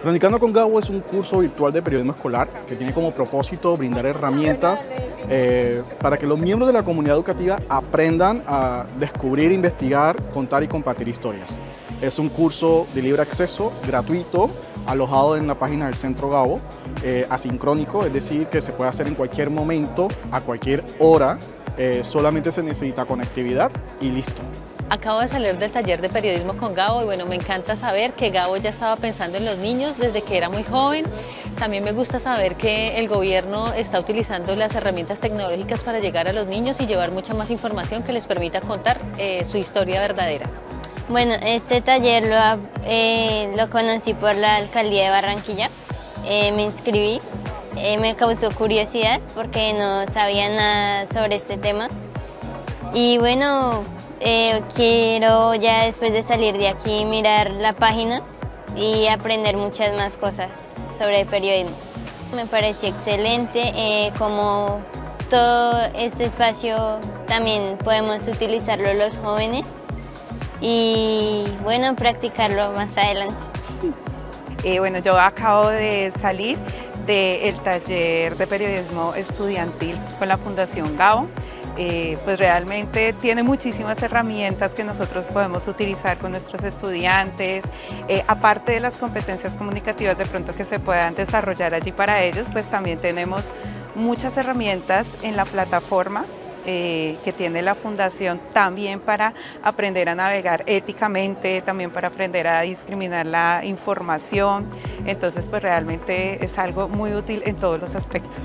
Cronicando con Gabo es un curso virtual de periodismo escolar que tiene como propósito brindar herramientas para que los miembros de la comunidad educativa aprendan a descubrir, investigar, contar y compartir historias. Es un curso de libre acceso, gratuito, alojado en la página del Centro Gabo, asincrónico, es decir, que se puede hacer en cualquier momento, a cualquier hora, solamente se necesita conectividad y listo. Acabo de salir del taller de periodismo con Gabo y bueno, me encanta saber que Gabo ya estaba pensando en los niños desde que era muy joven. También me gusta saber que el gobierno está utilizando las herramientas tecnológicas para llegar a los niños y llevar mucha más información que les permita contar su historia verdadera. Bueno, este taller lo conocí por la alcaldía de Barranquilla. Me inscribí, me causó curiosidad porque no sabía nada sobre este tema. Y bueno, quiero ya después de salir de aquí mirar la página y aprender muchas más cosas sobre periodismo. Me pareció excelente como todo este espacio también podemos utilizarlo los jóvenes y bueno, practicarlo más adelante. Bueno, yo acabo de salir del taller de periodismo estudiantil con la Fundación Gabo. Pues realmente tiene muchísimas herramientas que nosotros podemos utilizar con nuestros estudiantes, aparte de las competencias comunicativas de pronto que se puedan desarrollar allí para ellos, pues también tenemos muchas herramientas en la plataforma que tiene la Fundación también para aprender a navegar éticamente, también para aprender a discriminar la información, entonces pues realmente es algo muy útil en todos los aspectos.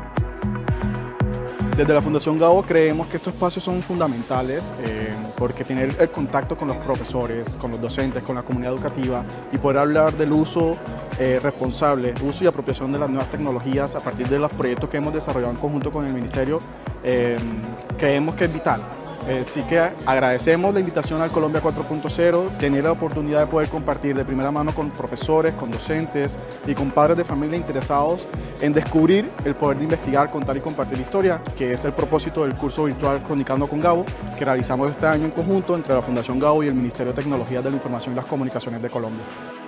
Desde la Fundación Gabo creemos que estos espacios son fundamentales porque tener el contacto con los profesores, con los docentes, con la comunidad educativa y poder hablar del uso responsable, uso y apropiación de las nuevas tecnologías a partir de los proyectos que hemos desarrollado en conjunto con el Ministerio, creemos que es vital. Así que agradecemos la invitación al Colombia 4.0, tener la oportunidad de poder compartir de primera mano con profesores, con docentes y con padres de familia interesados en descubrir el poder de investigar, contar y compartir historia, que es el propósito del curso virtual Cronicando con Gabo, que realizamos este año en conjunto entre la Fundación Gabo y el Ministerio de Tecnologías de la Información y las Comunicaciones de Colombia.